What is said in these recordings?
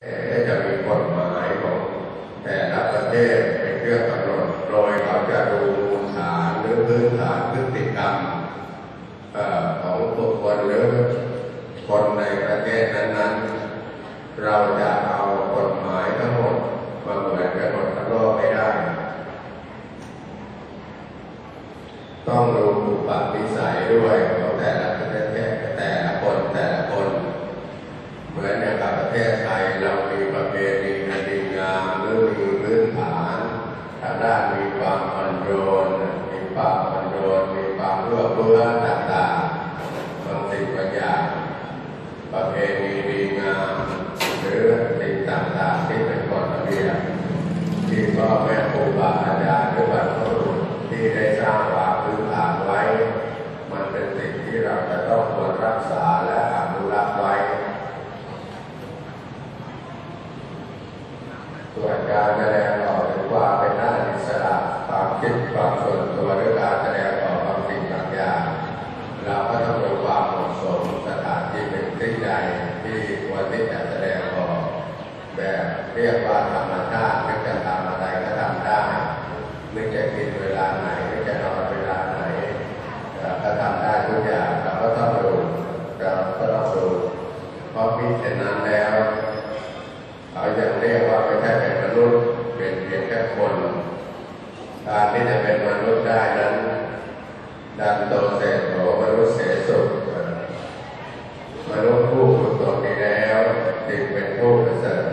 จะมีกฎหมายของแต่ละประเทศเป็นเครื่องกำหนดโดยเขาจะดูมูลฐานหรือพื้นฐานพฤติกรรมของบุคคลหรือคนในประเทศนั้นๆเราจะเอากฎหมายทั้งหมดมาเหมือนกันหมดทั้งโลกไม่ได้ต้องดูอุปนิสัยด้วยของแต่ละประเทศแต่ละคนเหมือนในประเทศไทยเรามีประเพณีอันดีงามหรือมีพื้นฐานทางด้านมีความอ่อนโยนมีความเอื้อเฟื้อต่างๆบางสิ่งบางอย่างประเพณีดีงามหรือสิ่งต่างๆที่เป็นกฎระเบียบที่พ่อแม่ครูบาอาจารย์หรือบรรพบุรุษที่ได้สร้างวางพื้นฐานไว้มันเป็นสิ่งที่เราจะต้องควรรักษาและอนุรักษ์ไว้ส่วนการแสดงออกถึงความเป็นด้านอิสระความคิดความส่วนตัวหรือการแสดงออกบางสิ่งบางอย่างเราก็ต้องดูความเหมาะสมสถานที่เป็นที่ใดที่ควรที่จะแสดงออกแบบเรียกว่าธรรมชาตินึกจะทำอะไรก็ทำได้นึกจะกินเวลาไหนนึกจะนอนเวลาไหนก็ทำได้ทุกอย่างเราก็ต้องดูเพราะมิฉะนั้นแล้วเขาจะเรียกว่าไม่ใช่เป็นมนุษย์เป็นเพียงแค่คนการที่จะเป็นมนุษย์ได้นั้นดันโตเสโสมนุษย์เสสุมนุษย์ผู้ฝึกตนดีแล้วจึงเป็นผู้ประเสริฐ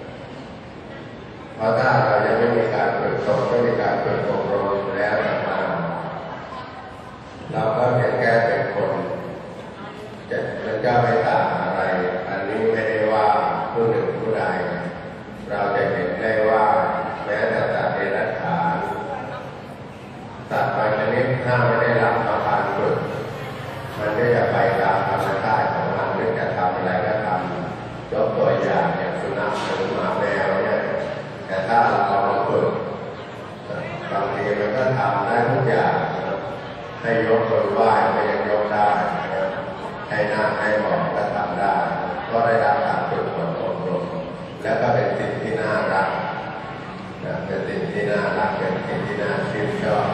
เพราะถ้าเรายังไม่มีการฝึกตนไม่มีการฝึกอบรมแล้วต่างๆเราก็เพียงแค่เป็นคนมันก็ไม่ต่างอะไรอันนี้ไม่ได้ว่าผู้หนึ่งผู้ใดเราจะเห็นได้ว่าแม้แต่สัตว์เดรัจฉานสัตว์บางชนิดถ้าไม่ได้รับการฝึกมันก็จะไปตามธรรมชาติของมันนึกจะทำอะไรก็ทำยกตัวอย่างสุนัขหรือหมาแมวเนี่ยแต่ถ้าเราเอามาฝึกบางทีมันก็ทำได้ทุกอย่างให้ยกมือไหว้ก็ยังยกได้ให้นั่งให้หมอบก็ทำได้ก็ได้รับการฝึกฝนอบรมแล้วก็เป็นสิ่งที่น่ารักเป็นสิ่งที่น่ารักเป็นสิ่งที่น่าชื่นชอบ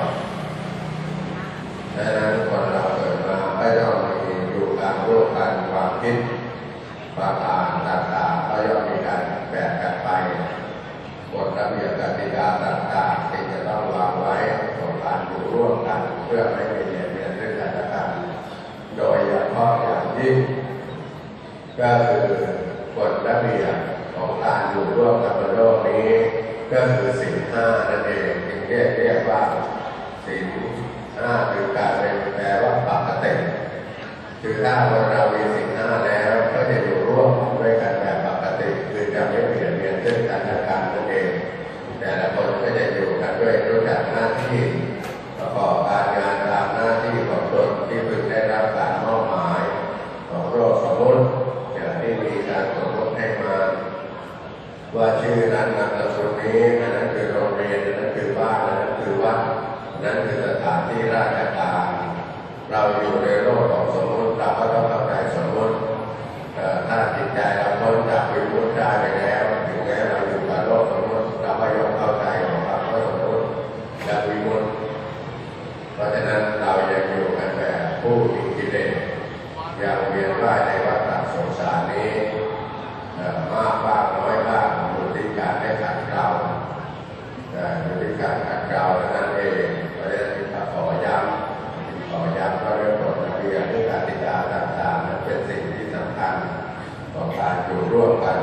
ดังนั้นคนเราเกิดมาก็ย่อมมีอยู่การร่วมกันความคิดความอ่านต่างๆก็ย่อมมีการแบ่งกันไปกฎระเบียบกติกาต่างๆที่จะต้องวางไว้ของการอยู่ร่วมกันเพื่อไม่ให้เบียดเบียนซึ่งกันและกันโดยเฉพาะอย่างยิ่งก็คือกฎระเบียบของการอยู่ร่วมกันบนโลกนี้ก็คือศีลห้านั่นเองจึงเรียกว่าศีลห้าคือการเป็นแปลว่าปกติคือถ้าเรามีศีลห้าแล้วก็จะอยู่ร่วมด้วยกันแบบปกติคือจะไม่เบียดเบียนซึ่งกันและกันนั่นเองแต่ละคนก็จะอยู่กันด้วยรู้จักหน้าที่ประกอบการงานตามหน้าที่ของตนที่พึงได้รับการมอบหมายของโลกสมมุติอย่างที่มีการสมมติให้มาว่าชื่อนั้นนามสกุลนี้นั้นคือโรงเรียนนั้นคือบ้านนั้นคือวัดนั้นคือสถานที่ราชการเราอยู่ในโลกของสมมติเราก็ต้องเข้าใจสมมติถ้าจิตใจเราพ้นจากวิมุตติได้ไปแล้วถึงแม้เราอยู่กับโลกสมมติเราก็ย่อมเข้าใจของคำว่าสมมติและวิมุตติเพราะฉะนั้นเรายังอยู่กันแบบผู้มีกิเลสยังเวียนว่ายในวัฏสงสารนี้มากบ้างน้อยบ้างอยู่ที่การได้ขัดเกลาอยู่ที่การขัดเกลานั่นเองเพราะฉะนั้นขอย้ำว่าเรื่องกฎระเบียบเรื่องกติกาต่างๆนั้นเป็นสิ่งที่สำคัญต่อการอยู่ร่วมกัน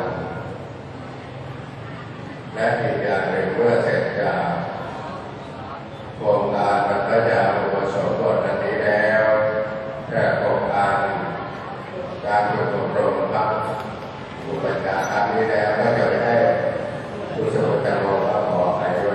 และอีกอย่างหนึ่งเมื่อเสร็จจากโครงการพระเจ้าอุปสมบทอันนี้แล้วแต่โครงการฝึกอบรมพระอุปชาครั้งนี้แล้วก็จะได้ผู้สมัครจะมองว่าขอไปด้วย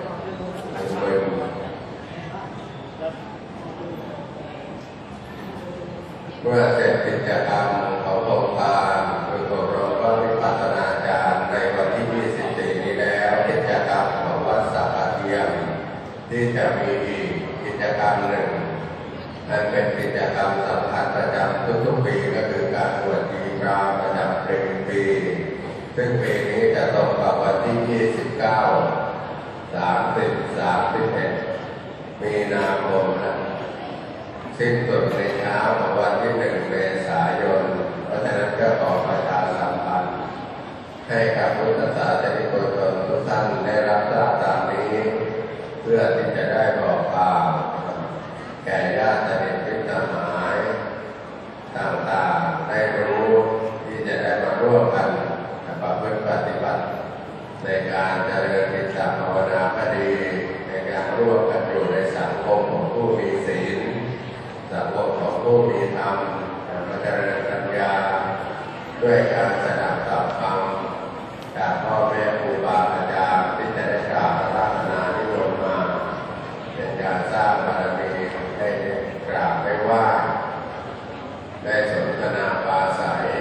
เมื่อเสร็จกิจกรรมของโครงการฝึกอบรมพระวิปัสสนาจารย์ในวันที่24นี้แล้วกิจกรรมของวัดสักเทียมที่จะมีกิจกรรมหนึ่งนั่นเป็นกิจกรรมสำคัญประจำทุกๆปีก็คือการบวชชีพรามประจำปี ซซึ่งปีนี้จะตรงกับวันที่29 30 31 มีนาคมนะสิ้นสุดในเช้าของวันที่1 เมษายนเพราะฉะนั้นก็ขอประชาสัมพันธ์ให้กับพุทธศาสนิกชนทุกท่านได้รับทราบตามนี้เพื่อที่จะได้บอกกล่าวแก่ญาติสนิทมิตรหมายต่างๆได้รู้ที่จะได้มาร่วมกันประพฤติปฏิบัติในการเจริญจิตภาวนาคดีในการร่วมกันอยู่ในสังคมของผู้มีศีลสังคมของผู้มีธรรมมาเจริญปัญญาด้วยการสดับตับฟังจากพ่อแม่ครูบาอาจารย์ที่จะได้กล่าวรัตนานิยมมาเป็นการสร้างบารมีได้กราบได้ไหว้ได้สนทนาปราศัย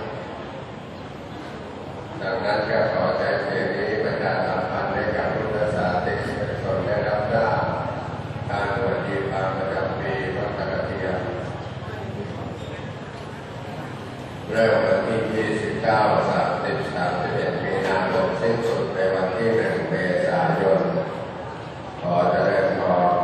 ดังนั้นก็ขอใจเพียงนี้ประชาสัมพันธ์ให้กับพุทธศาสนิกชนได้รับทราบการบวชชีพรามประจำปีวัดตะเกียบเริ่มวันที่29 30 31 มีนาคมสิ้นสุดในวันที่1 เมษายนขอเจริญพร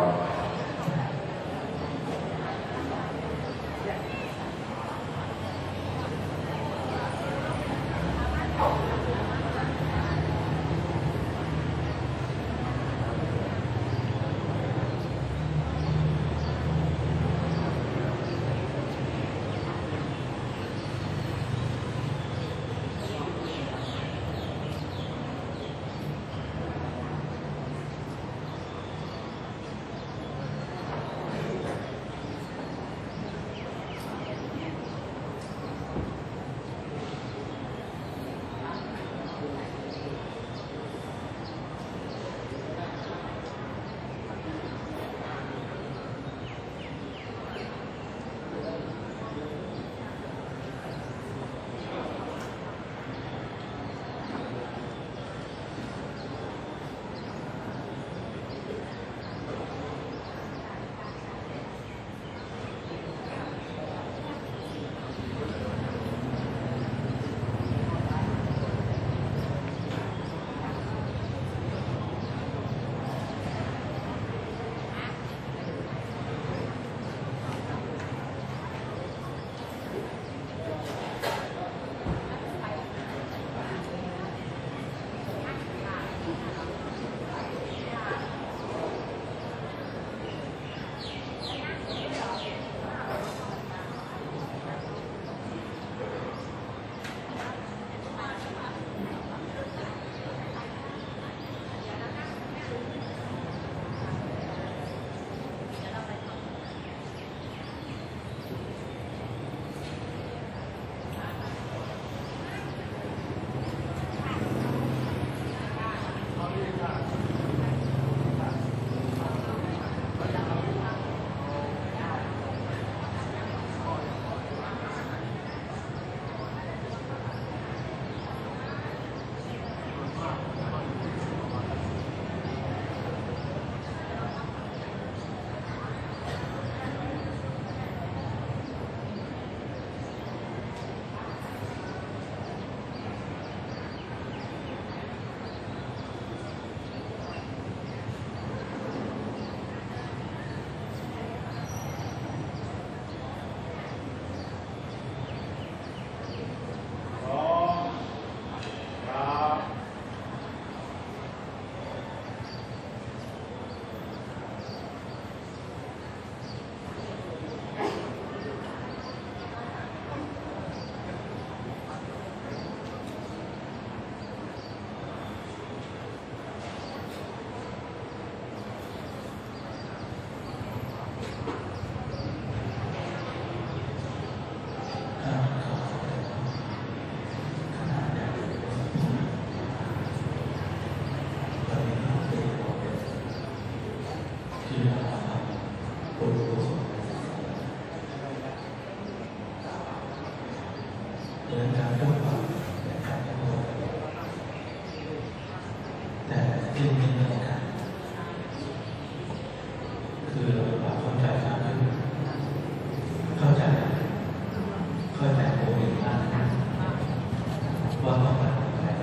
ว่าต้องการอะไร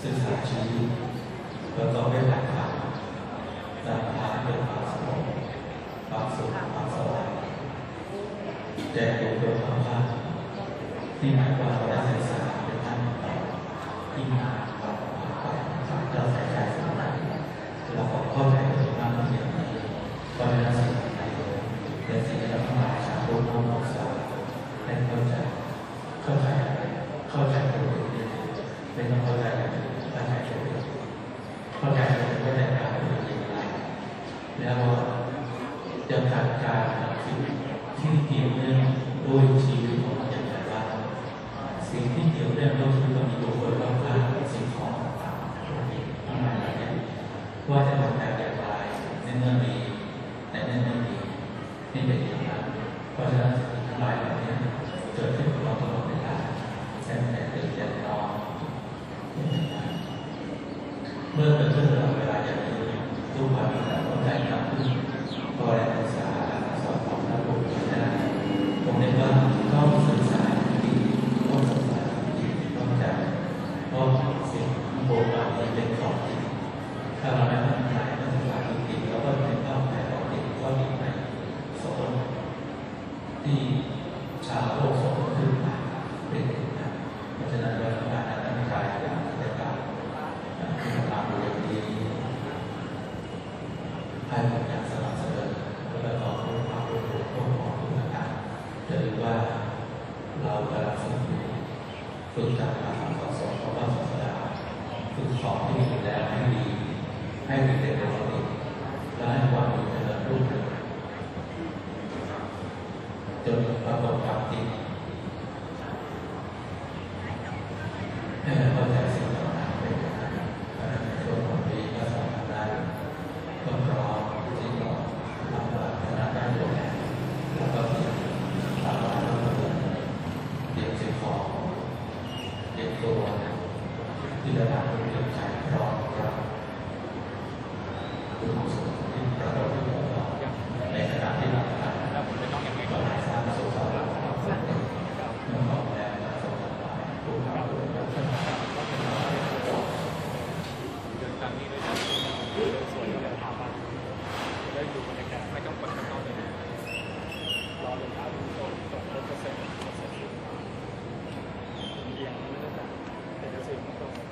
ศึกษาชีวิตประกอบด้วยหลักธรรมนำพาด้วยความสงบความสุขความสบายแจกตัวโดยความว่าที่หมายความว่าศึกษาเป็นท่านต่อที่มาเราเราใส่ใจสำคัญเราเข้าใจถึงมากที่สุดก็ได้รับสิ่งใดเป็นสิ่งที่เราทั้งหลายชาวพุทธต้องศึกษาให้เข้าใจตัวเองเป็นต้องเข้าใจตัวเองเข้าใจตัวเองเข้าใจตัวเองเข้าใจการเป็นอย่างไรแล้วจะจัดการสิ่งที่เกี่ยวเนื่องด้วยชีวิตของเราอย่างไรบ้างสิ่งที่เกี่ยวเนื่องด้วยชีวิตของมีบุคคลรอบข้างสิ่งของต่างๆทั้งหลายเนี่ยว่าจะทำแบบอย่างไรในเมื่อมีในเมื่อไม่มีนี่เป็นอย่างนั้นเพราะฉะนั้นทั้งหลายเหล่านี้เกิดขึ้นกับเราตลอดเวลาแต่ตื่นแต่นอนเมื่อเกิดขึ้นตลอดเวลาอย่างนี้ทุกวันเราต้องใจทำขึ้นก็ได้ศึกษาสอนของพระพุทธเจ้าผมเรียกว่าต้องศึกษาดีต้องศึกษาดีต้องใจเพราะสิ่งโบราณนี้เป็นของจริงถ้าเราไม่ตั้งใจไม่ศึกษาดีเราก็ไม่ต้องไปของจริงก็มีในสอนที่ชาวโลกสอนขึ้นมาเป็นเพราะฉะนั้นเราต้องการตั้งใจอย่างในการทำเรื่องนี้ให้เป็นการสนับสนุนและต่อรู้ความรู้ของผู้ต่างๆจะรู้ว่าเรากำลังฝึกจากการสอนของพระศาสดาฝึกสอนที่ดีแล้วให้ดีให้มีเด็กเป็นคนดีและให้ความดีเจริญรุ่งเรืองจนปรากฏความจริงให้เราเข้าใจสิ่งต่างๆเป็นในส่วนของนี้ก็สามารถได้ต้องรอที่เราทำแบบคณะการดูแลแล้วก็ที่ทำแบบเราเด็กสิ่งของเด็กตัวที่ระดับเด็กใจรองรับคือความสุขที่ประกอบขึ้นในขณะที่เราทำก็ได้สร้างสุขสำหรับเราเมื่อของแรงและสมบัติผู้ทำด้วยกันตามนี้เลยนะสวยเลยถามว่าได้ดูบรรยากาศไม่ต้องกดกระเป๋าเลยรอเลยครับ100%เรียงไม่ได้แต่เป็นเกษตรตรง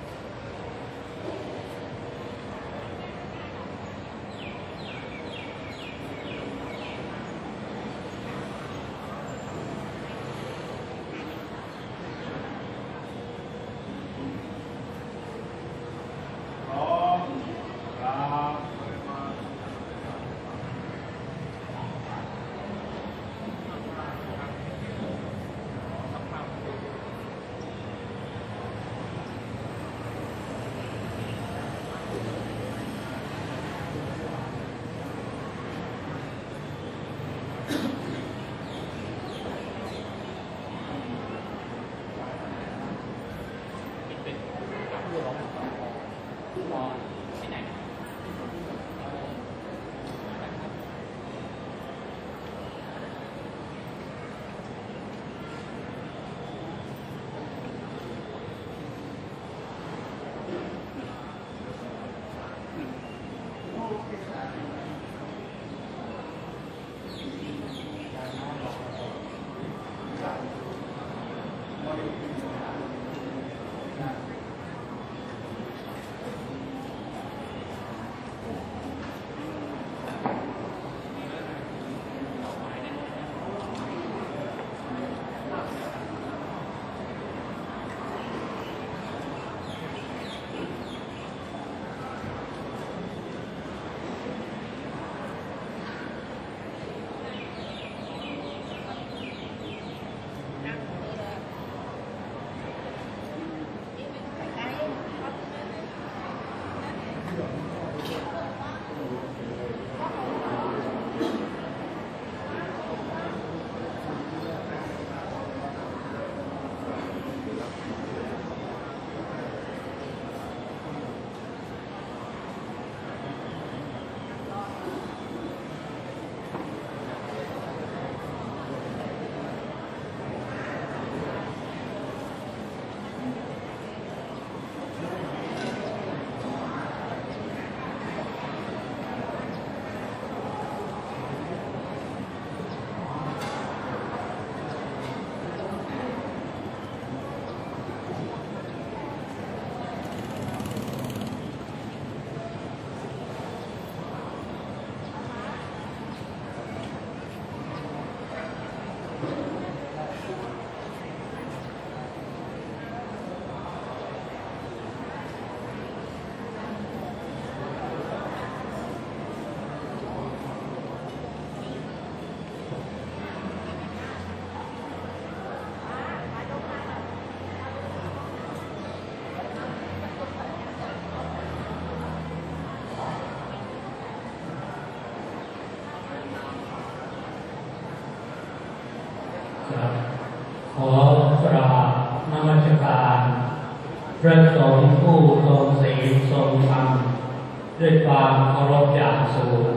ครับขอกราบนมัสการพระสงฆ์ผู้ทรงศีลทรงธรรมด้วยความเคารพอย่างสูง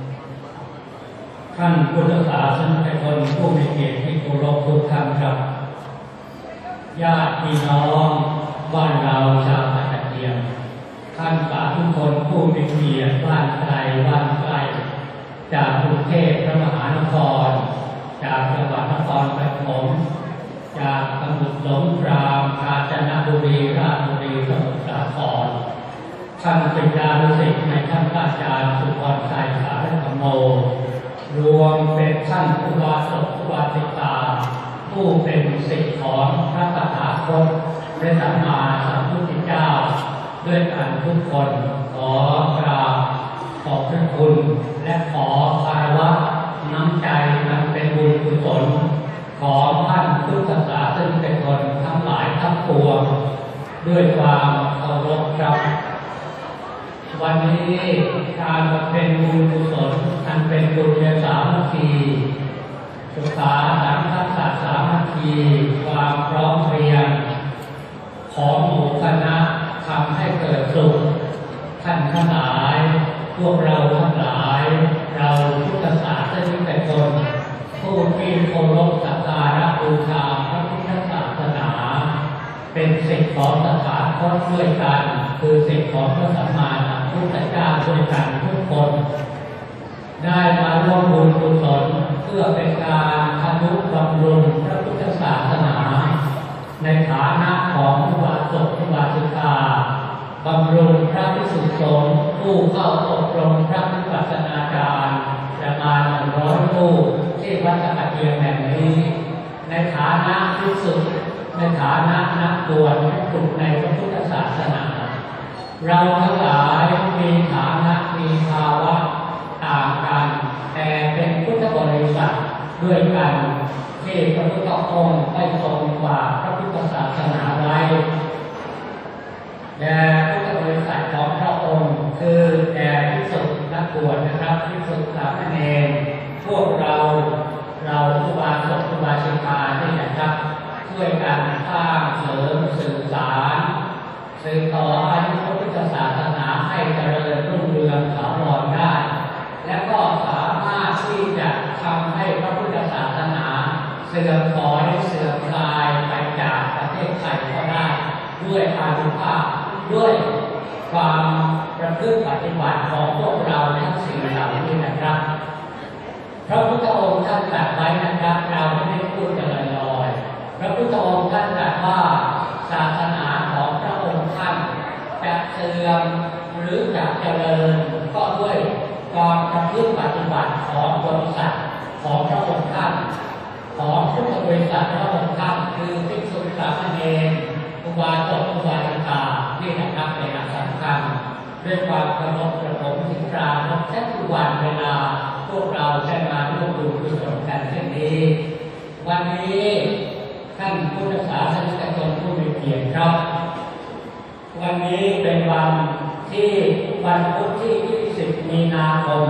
ท่านพุทธศาสนิกชนผู้มีเกียรติที่เคารพทุกท่านครับญาติพี่น้องบ้านเราชาวตะเกียงท่านสาธุชนผู้มีเกียรติบ้านไกลบ้านใกล้จากกรุงเทพพระมหานครจากจังหวัดนครปฐมจากสมุทรสงครามกาญจนบุรีราชบุรีสมุทรสาครท่านเป็นญาติศิษย์ในท่านอาจารย์สุพรชัยสารธรรมโมรวมเป็นท่านอุบาสกอุบาสิกาผู้เป็นศิษย์ของพระตถาคตพระสัมมาสัมพุทธเจ้าด้วยกันทุกคนขอกราบขอบพระคุณและขอคารวะน้ำใจมันเป็นบุญกุศลของท่านพุทธศาสนิกชนทั้งหลายทั้งปวงด้วยความเคารพครับวันนี้การมาเป็นบุญกุศลอันเป็นบุญญาสามัคคีศึกษาสังฆศาสตร์สามัคคีความพร้อมเพรียงของหมู่คณะทำให้เกิดสุขท่านทั้งหลายพวกเราทั้งหลายเราพุทธศาสนิกชนผู้ที่เคารพสักการะบูชาพระพุทธศาสนาเป็นศิษย์ของตถาคตด้วยกันคือศิษย์ของพระสัมมาสัมพุทธเจ้าด้วยกันทุกคนได้มาร่วมบุญกุศลเพื่อเป็นการทนุบำรุงพระพุทธศาสนาในฐานะของอุบาสกอุบาสิกาบำรุงพระภิกษุสงฆ์ผู้เข้าอบรมพระวิปัสสนาจารย์ประมาณ100รูปที่วัดตะเกียงแห่งนี้ในฐานะภิกษุในฐานะนักบวชฝึกในพระพุทธศาสนาเราทั้งหลายมีฐานะมีภาวะต่างกันแต่เป็นพุทธบริษัทด้วยกันที่พระพุทธองค์ได้ทรงฝากพระพุทธศาสนาไว้แด่พุทธบริษัทของพระองค์คือแด่ภิกษุนักบวชนะครับภิกษุสามเณรพวกเราอุบาสกอุบาสิกานี่นะครับช่วยกันสร้างเสริมสื่อสารสืบต่ออายุพระพุทธศาสนาให้เจริญรุ่งเรืองถาวรได้และก็สามารถที่จะทำให้พระพุทธศาสนาเสื่อมถอยเสื่อมคลายไปจากประเทศไทยก็ได้ด้วยอานุภาพด้วยความประพฤติปฏิบัติของพวกเราทั้งสี่เหล่านี้นะครับพระพุทธองค์ท่านตรัสไว้นะครับเราไม่ได้พูดกันลอยๆพระพุทธองค์ท่านตรัสว่าศาสนาของพระองค์ท่านจะเสื่อมหรือจะเจริญก็ด้วยความประพฤติปฏิบัติของบริษัทของพระองค์ท่านของพุทธบริษัทพระองค์ท่านคือภิกษุสามเณรอุบาสกอุบาสิกาที่นะครับในหลักสำคัญด้วยความเคารพกระผมถึงกลางแค่ทุกวันเวลาพวกเราได้มาร่วมบุญกุศลกันเช่นนี้วันนี้ท่านพุทธศาสนิกชนผู้มีเกียรติครับวันนี้เป็นวันที่วันพุธที่20 มีนาคม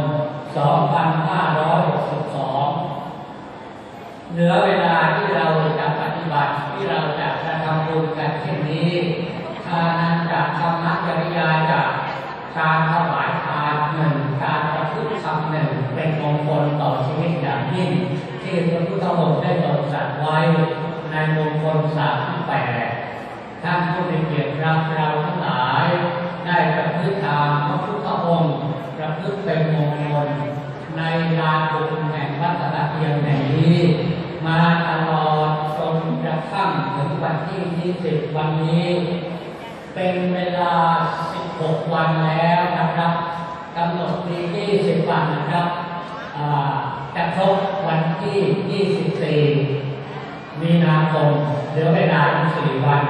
2562เหลือเวลาที่เราจะปฏิบัติที่เราจะทำบุญกันเช่นนี้ทานันจะธรรมจริยาจากการถวายทานหนึ่งการประพฤติธรรมหนึ่งเป็นมงคลต่อชีวิตอย่างยิ่งที่พระพุทธองค์ได้ทรงตรัสไว้ในมงคล38ท่านผู้มีเกียรติรับเราทั้งหลายได้ประพฤติตามพระพุทธองค์ประพฤติเป็นมงคลในลานบุญแห่งวัดตะเกียงแห่งนี้มาตลอดจนกระทั่งถึงวันที่20วันนี้เป็นเวลา16วันแล้วนะครับกำหนดปี20วันนะครับจะครบวันที่24มีนาคมเหลือเวลา4วัน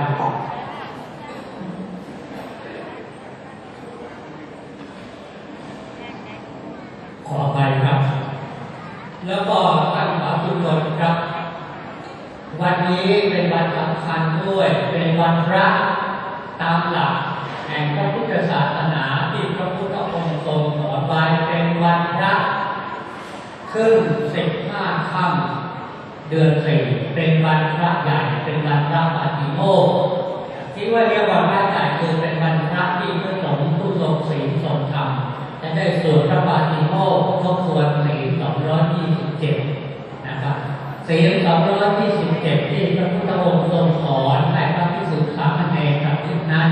ขอไปครับแล้วก็ท่านสาธุชนครับวันนี้เป็นวันสำคัญด้วยเป็นวันพระตามหลักแห่งพระพุทธศาสนาที่พระพุทธองค์ทรงสอนไว้เป็นวันพระขึ้น15 ค่ำเดือน4 เป็นวันพระใหญ่เป็นวันพระปฏิโมกข์ที่ว่าเรียกว่าพระใหญ่คือเป็นวันพระที่พระสงฆ์ผู้ทรงศีลทรงธรรมจะได้สวดพระปฏิโมกข์ทบทวนศีล227นะครับศีล227ที่พระพุทธองค์ทรงสอนให้พระภิกษุสามเณรประพฤตินั้น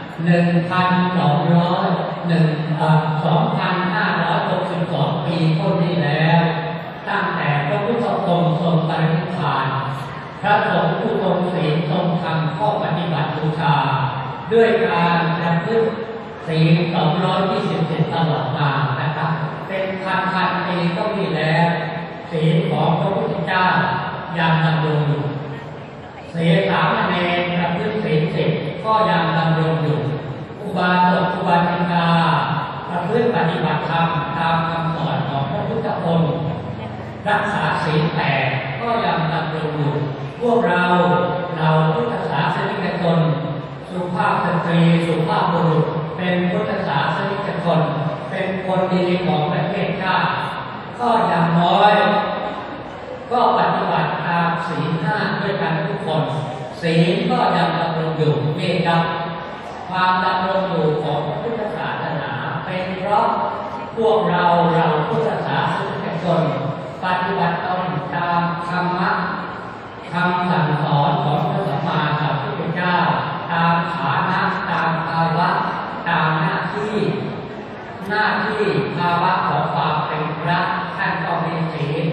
2,562 ปีพ้นนี้แล้วตั้งแต่พระพุทธองค์ทรงปรินิพพานพระสงฆ์ผู้ทรงศีลทรงธรรมข้อปฏิบัติบูชาด้วยการประพฤติศีล227ตลอดมานะครับเป็นพันปีก็มีแล้วศีลของพระพุทธเจ้ายังดำรงอยู่ศีลสามเณรประพฤติศีล10ก็ยังดำรงอยู่อุบาสกอุบาสิกาประพฤติปฏิบัติธรรมตามคำสอนของพระพุทธองค์รักษาศีล8ก็ยังดำรงอยู่พวกเราพุทธศาสนิกชนสุภาพสตรีสุภาพบุรุษเป็นพุทธศาสนิกชนเป็นคนดีของประเทศชาติก็อย่างน้อยก็ปฏิบัติตามศีล5ด้วยกันทุกคนศีลก็ยังดำรงอยู่นี่ครับความดำรงอยู่ของพุทธศาสนาเป็นเพราะพวกเราพุทธศาสนิกชนปฏิบัติตนตามธรรมะคำสั่งสอนของพระสัมมาสัมพุทธเจ้าตามฐานะตามภาวะตามหน้าที่ภาวะของความเป็นพระท่านก็มีศีล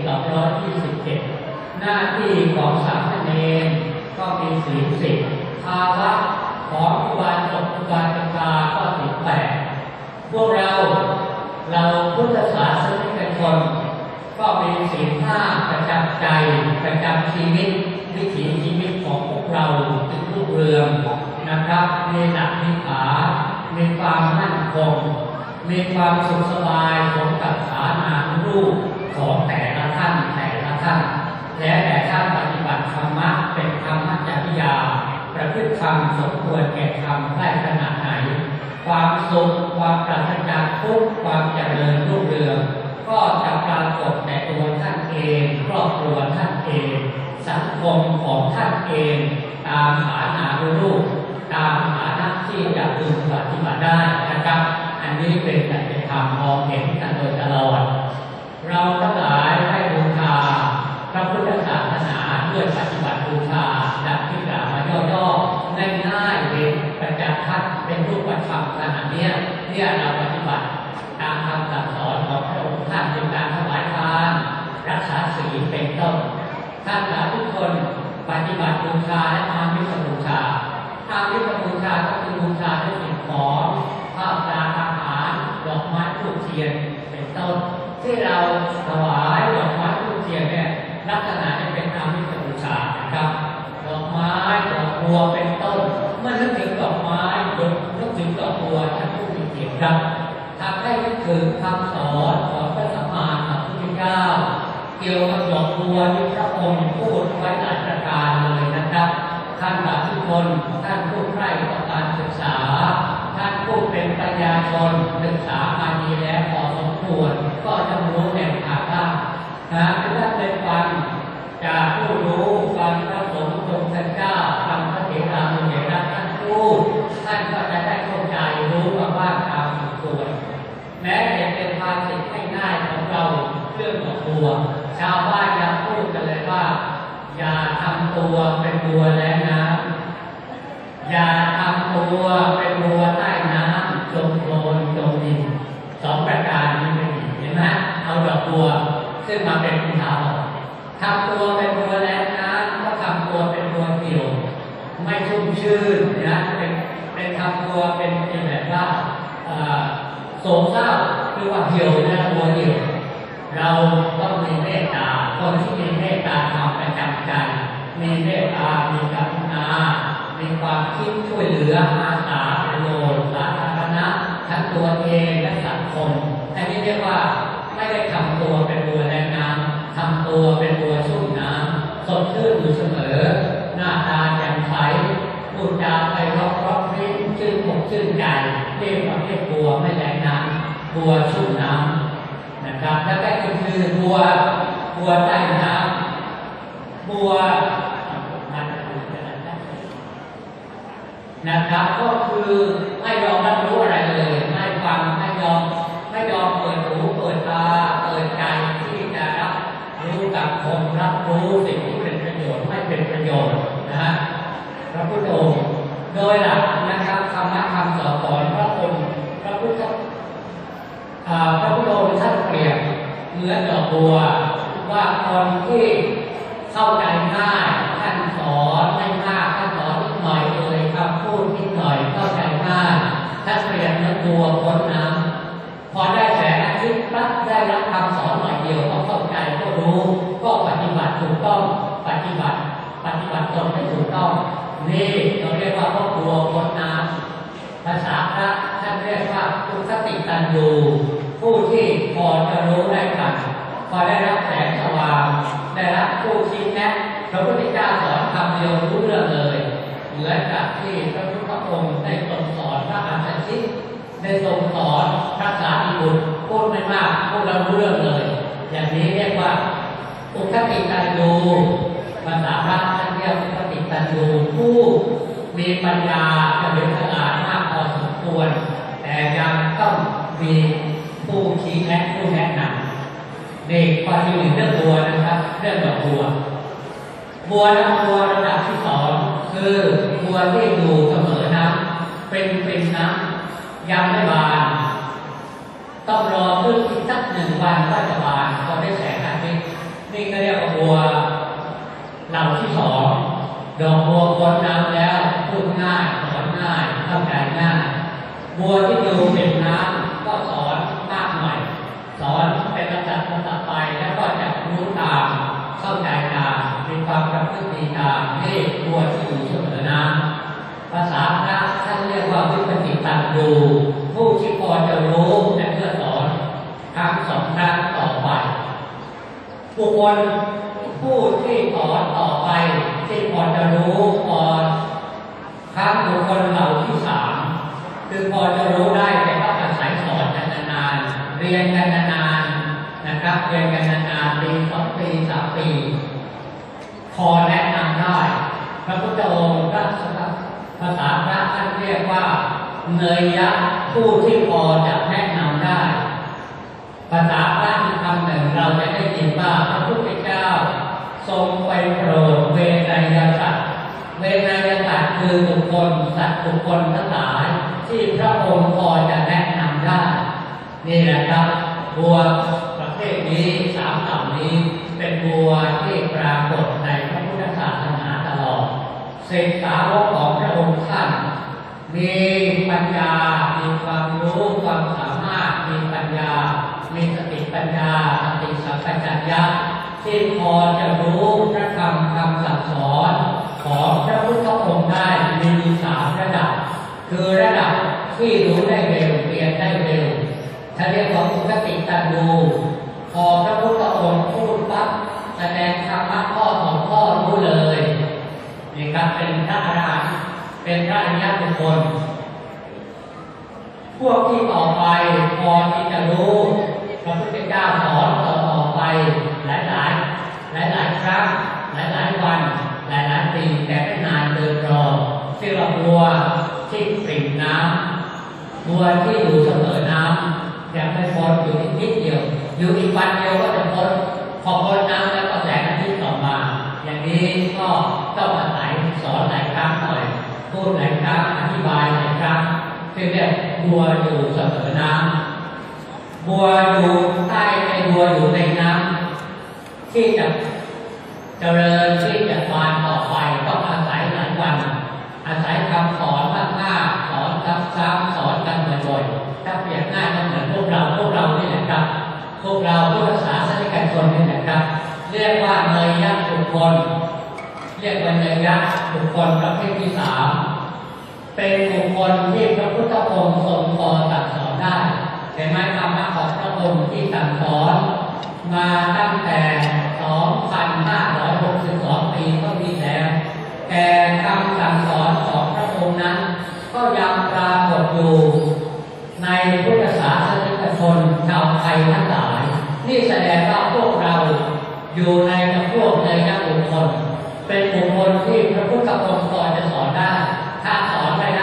227หน้าที่ของสามเณรก็มีศีล10ภาวะของอุบาสกอุบาสิกาก็ศีล8พวกเราพุทธศาสนิกชนก็มีศีล5ประจำใจประจำชีวิตวิถีชีวิตของพวกเราถึงรุ่งเรืองนะครับมีหลักมีฐานมีความมั่นคงมีความสุขสบายสมกับฐานะรูปของแต่ละท่านและแต่ท่านปฏิบัติธรรมะเป็นธรรมจริยาประพฤติธรรมสมควรแก่ธรรมได้ขนาดไหนความสุขความปราศจากทุกข์ความเจริญรุ่งเรืองก็จะปรากฏแต่ตัวท่านเองครอบครัวท่านเองสังคมของท่านเองตามฐานะรูปตามฐานะที่จะพึงปฏิบัติได้นะครับอันนี้เป็นสัจธรรมมองเห็นกันโดยตลอดเราทั้งหลายได้บูชาพระพุทธศาสนาด้วยปฏิบัติบูชาดังที่กล่าวมาย่อๆง่ายๆเป็นประจักษ์ชัดเป็นรูปธรรมขนาดนี้เราปฏิบัติตามคำสั่งสอนของพระองค์ท่านเป็นการถวายทานรักษาศีลเป็นต้นท่านทุกคนปฏิบัติบูชาและอามิสบูชาอามิสบูชาก็คือบูชาด้วยสิ่งของข้าวปลาอาหารดอกไม้ธูปเทียนเป็นต้นที่เราถวายดอกไม้ธูปเทียนลักษณะจะเป็นอามิสบูชานะครับดอกไม้ดอกบัวเป็นต้นเมื่อนึกถึงดอกไม้นึกถึงดอกบัวจะพูดถึงเกียรติครับทำให้นึกถึงคำสอนของพระสัมมาสัมพุทธเจ้าเกี่ยวกับดอกบัวที่พระองค์พูดไว้หลายประการเลยนะครับท่านทุกคนท่านผู้ใคร่ต่อการศึกษาท่านผู้เป็นปัญญาชนศึกษามาดีแล้วพอสมควรก็จะรู้แนวทางได้ถ้าเป็นฟังจากผู้รู้ฟังพระสงฆ์ทรงเป็นเจ้าฟังพระเถระมุนีท่านพูดท่านก็จะได้เข้าใจรู้ว่าตามสมควรแม้จะเป็นภาษิตง่ายๆของเราเรื่องของบัวชาวบ้านยังพูดกันเลยว่าอย่าทำตัวเป็นบัวแล้วนะอย่าทำตัวเป็นบัวใต้น้ำจมโคลนจมดิน2ประการนี้ไม่ดีเห็นไหมเอาดอกบัวซึ่งมาเป็นคุณธรรมทำตัวเป็นบัวแล้วนะก็ทำตัวเป็นบัวเดี่ยวไม่ชุ่มชื่นนะเป็นทำตัวเป็นแบบว่าโศกเศร้าคือว่าเหี่ยวนะบัวเหี่ยวเราต้องมีเมตตาคนที่มีเมตตาทำประจำใจมีเมตตามีกรุณามีความคิดช่วยเหลืออาสาประโยชน์สาธารณะทั้งตัวเองและสังคมอันนี้เรียกว่าไม่ได้ทำตัวเป็นบัวแรงน้ำทำตัวเป็นบัวชุ่มน้ำสดชื่นอยู่เสมอหน้าตาแจ่มใสพูดจาไปเพราะๆริ้นชื่นอกชื่นใจเรียกว่าเรียกบัวไม่แรงน้ำบัวชุ่มน้ำนะครับแล้วก็คือบัวใต้น้ำบัวนะครับก็คือไม่ยอมรับรู้อะไรเลยไม่ฟังไม่ยอมเปิดหูเปิดตาเปิดใจที่จะรับรู้กับคนรับรู้สิ่งที่เป็นประโยชน์ไม่เป็นประโยชน์นะฮะพระพุทธองค์โดยหลักนะครับธรรมะคำสอนพระองค์พระพุทธองค์ท่านเปรียบเหมือนดอกบัวว่าคนที่เข้าใจง่ายท่านสอนไม่มากท่านสอนนิดหน่อยเลยคำพูดนิดหน่อยเข้าใจง่ายท่านเปรียบเหมือนบัวพ้นน้ำพอได้แสงอาทิตย์ปั๊บได้รับคำสอนหน่อยเดียวก็เข้าใจก็รู้ก็ปฏิบัติถูกต้องปฏิบัติตนให้ถูกต้องนี่เราเรียกว่าพวกบัวพ้นน้ำภาษาพระท่านเรียกว่าปุคติตันยูผู้ที่พอจะรู้ได้ทันพอได้รับแสงสว่างได้รับผู้ชี้แนะพระพุทธเจ้าสอนคำเดียวรู้เรื่องเลยเหมือนกับที่พระพุทธองค์ได้ทรงสอนพระอัสสชิได้ทรงสอนพระสารีบุตรพูดไม่มากพูดเรารู้เรื่องเลยอย่างนี้เรียกว่าปุคติตันยูภาษาพระท่านเรียกปุคติตันยูผู้มีปัญญาเฉลียวฉลาดมากพอสมควรแต่ยังต้องมีผู้ชี้แนะผู้แนะนำเด็กพอที่หนึ่งเรื่องบัวนะครับเรื่องดอกบัวระดับที่สองคือบัวที่อยู่เสมอน้ำเป็นน้ำยังไม่บานต้องรอพึ่งอีกสัก1 วันก็จะบานพอได้แสงอาทิตย์นี่ก็เรียกว่าบัวเหล่าที่สองดอกบัวพ้นน้ำแล้วพูดง่ายสอนง่ายเข้าใจง่ายบัวที่อยู่เป็นน้ำก็สอนมากหน่อยสอนเป็นลำดับไปแล้วก็จะรู้ตามเข้าใจตามมีความประพฤติดีตามนี่บัวที่อยู่เสมอน้ำภาษาพระท่านเรียกว่าวิปัสสิตันยูผู้ที่พอจะรู้และเพื่อสอนทั้ง2 ครั้งต่อไปบุคคลผู้ที่สอนต่อไปที่พอจะรู้พอทั้งบุคคลเหล่าที่3คือพอจะรู้ได้แต่ก็อาศัยสอนกันนานๆเรียนกันนานๆนะครับเรียนกันนานๆปี2 ปี3 ปีพอแนะนำได้พระพุทธองค์ภาษาพระท่านเรียกว่าเนยยะผู้ที่พอจะแนะนำได้ภาษาพระอีกคำหนึ่งเราจะได้ยินว่าพระพุทธเจ้าทรงไปโปรดเวไนยสัตว์เวไนยสัตว์คือบุคคลสัตว์บุคคลทั้งหลายที่พระองค์พอจะแนะนำได้นี่แหละครับบัวประเภทนี้3 เหล่านี้เป็นบัวที่ปรากฏในพระพุทธศาสนาตลอดศิษย์สาวกของพระองค์ท่านมีปัญญามีความรู้ความสามารถมีปัญญามีสติปัญญาสติสัมปชัญญะที่พอจะรู้พระธรรมคำสั่งสอนของพระพุทธองค์ได้มี3 ระดับคือระดับที่รู้ได้เร็วเรียนได้เร็วถ้าเรียกว่าปุคติตันยูพอพระพุทธองค์พูดปั๊บแสดงธรรมะข้อ2 ข้อรู้เลยนี่ครับเป็นพระอรหันต์เป็นพระอริยบุคคลพวกที่ต่อไปพอที่จะรู้พระพุทธเจ้าสอนต่อไปหลายครั้งหลายวันหลายปีแต่ไม่นานเกินรอที่ว่าบัวที่ปริ่มน้ำบัวที่อยู่เสมอน้ำยังไม่พ้นอยู่นิดเดียวอยู่อีกวันเดียวก็จะพ้นพอพ้นน้ำแล้วก็แสงอาทิตย์ต่อมาอย่างนี้ก็ต้องอาศัยสอนหลายครั้งหน่อยพูดหลายครั้งอธิบายหลายครั้งที่เรียกบัวอยู่เสมอน้ำบัวอยู่ใต้ในบัวอยู่ในน้ำที่จะเจริญที่จะบานต่อไปต้องอาศัยหลายวันอาศัยคำสอนมากๆสอนซ้ำๆสอนกันบ่อยๆถ้าเปรียบง่ายก็เหมือนพวกเรานี่แหละครับพวกเราพุทธศาสนิกชนนี่แหละครับเรียกว่าเนยยะบุคคลเรียกว่าเนยยะบุคคลประเภทที่3เป็นบุคคลที่พระพุทธองค์ทรงพอสั่งสอนได้แต่ไม่ธรรมะของพระองค์ที่สั่งสอนมาตั้งแต่ 2,562 ปีก็มีแล้วแต่คำสั่งสอนของพระองค์นั้นก็ยังปรากฏอยู่ในพุทธศาสนิกชนชาวไทยทั้งหลายนี่แสดงว่าพวกเราอยู่ในพวกเนยยะบุคคลเป็นบุคคลที่พระพุทธองค์สอนจะสอนได้ถ้าสอนไม่ได้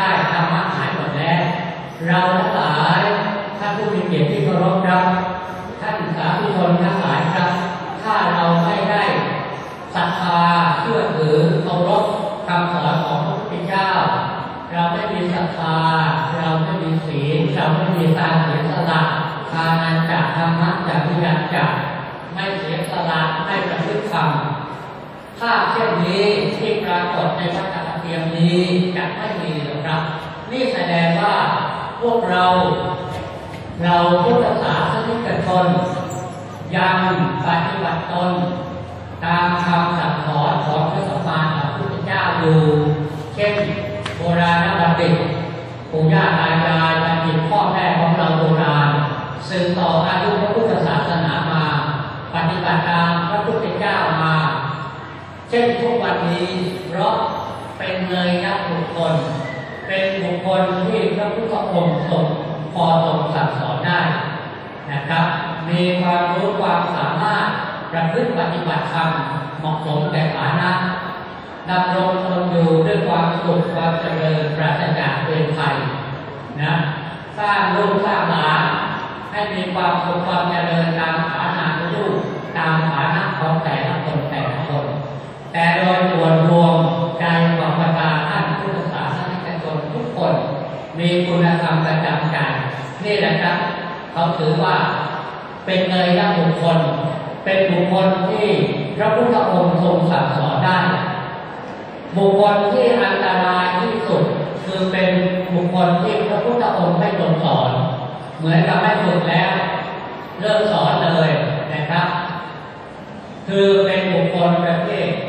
เราทั้งหลายท่านผู้มีเกียรติที่เคารพครับท่านสาธุชนทั้งหลายครับถ้าเราไม่ได้ศรัทธาเชื่อถือเคารพคำสอนของพระพุทธเจ้าเราไม่มีศรัทธาเราไม่มีศีลเราไม่มีการเสียสละทานันจะธรรมะจะวิญัติจะไม่เสียสละไม่ประพฤติธรรมภาพเช่นนี้ที่ปรากฏในวัฏฏะเทียมนี้จะไม่มีหรอกครับนี่แสดงว่าพวกเราพุทธศาสนิกชนยังปฏิบัติตนตามคำสั่งสอนของพระสัมมาสัมพุทธเจ้าอยู่เช่นโบราณบัณฑิตปู่ย่าตายายบัณฑิตพ่อแม่ของเราโบราณสืบต่ออายุพระพุทธศาสนามาปฏิบัติตามพระพุทธเจ้ามาเช่นทุกวันนี้เพราะเป็นเลยนักบุคคลเป็นบุคคลที่พระพุทธองค์ทรงพอทรงสั่งสอนได้นะครับมีความรู้ความสามารถประพฤติปฏิบัติธรรมเหมาะสมแก่ฐานะดำรงตนอยู่ด้วยความสุขความเจริญปราศจากเวรภัยนะสร้างลูกสร้างหลานให้มีความสุขความเจริญตามฐานะลูกตามฐานะของแต่ละคนแต่ละคนแต่โดยส่วนรวมใจของบรรดาท่านพุทธศาสนิกชนทุกคนมีคุณธรรมประจำใจนี่แหละครับเขาถือว่าเป็นเลยนักบุคคลเป็นบุคคลที่พระพุทธองค์ทรงสั่งสอนได้บุคคลที่อันตรายที่สุดคือเป็นบุคคลที่พระพุทธองค์ไม่ทรงสอนเหมือนกับไม่ฝึกแล้วเลิกสอนเลยนะครับคือเป็นบุคคลประเภท